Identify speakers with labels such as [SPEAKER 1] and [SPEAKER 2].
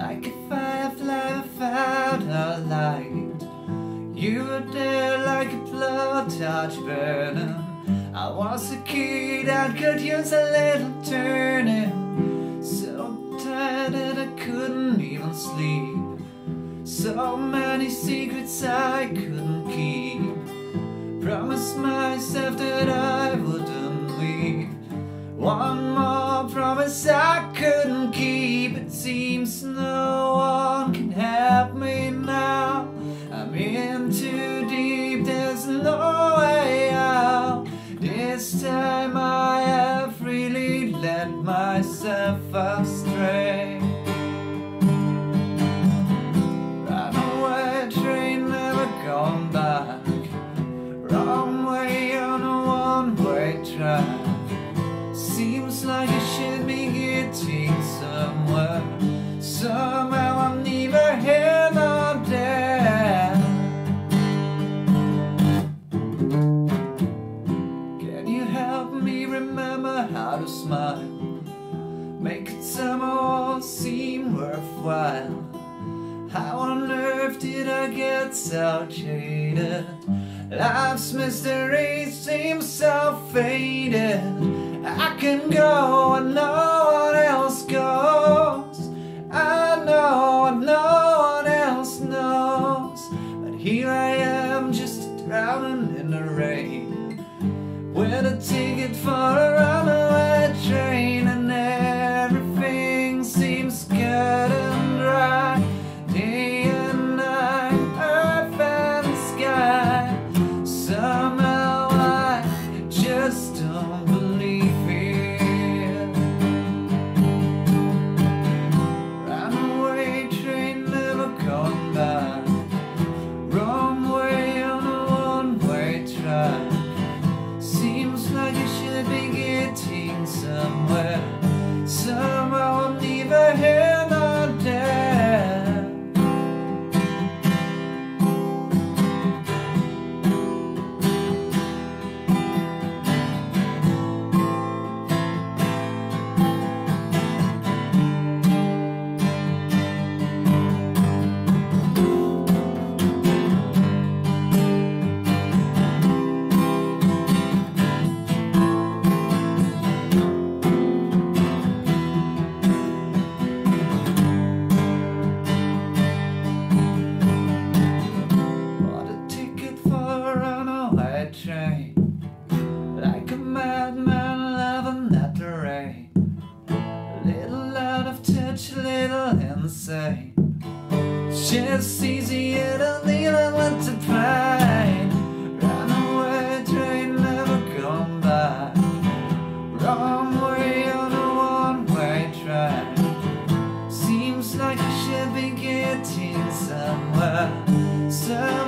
[SPEAKER 1] like a firefly without a light. You were there like a blowtorch burning. I was a kid that could use a little turning. So tired that I couldn't even sleep. So many secrets I couldn't keep. Promised myself that I wouldn't leave. One more promise I couldn't keep. It seems no one can help me now. I'm in too deep, there's no way out. This time I have really led myself astray. Runaway train, never gone back. Wrong way on a one-way track. Seems like I should be getting somewhere. Somehow I'm neither here nor there. Can you help me remember how to smile? Make it somehow seem worthwhile. How on earth did I get so jaded? Life's mystery seems so faded. I can go and no one else goes. I know no one else knows. But here I am just drowning in the rain, with a ticket for a runaway train. And everything seems cut and dry. Day and night, earth and sky. Somehow I just don't believe it. Runaway train, never gone back. Wrong way on a one-way track. Seems like I should be getting somewhere. Somehow I'm neither here nor there. Like a madman loving at the rain. A little out of touch, a little insane. Just easier to leave than what to find. Runaway train, never gone back. Wrong way on a one-way track. Seems like I should be getting somewhere.